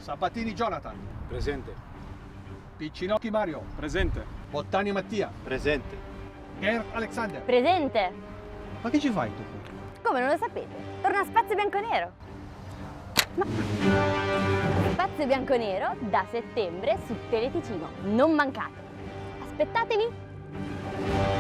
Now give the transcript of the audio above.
Sabatini Jonathan. Presente. Piccinocchi Mario. Presente. Bottani Mattia. Presente. Ger Alexander. Presente! Ma che ci fai tu qui? Come, non lo sapete? Torna Spazio Bianconero! Ma... Spazio Bianconero da settembre su Teleticino. Non mancate! Aspettateli!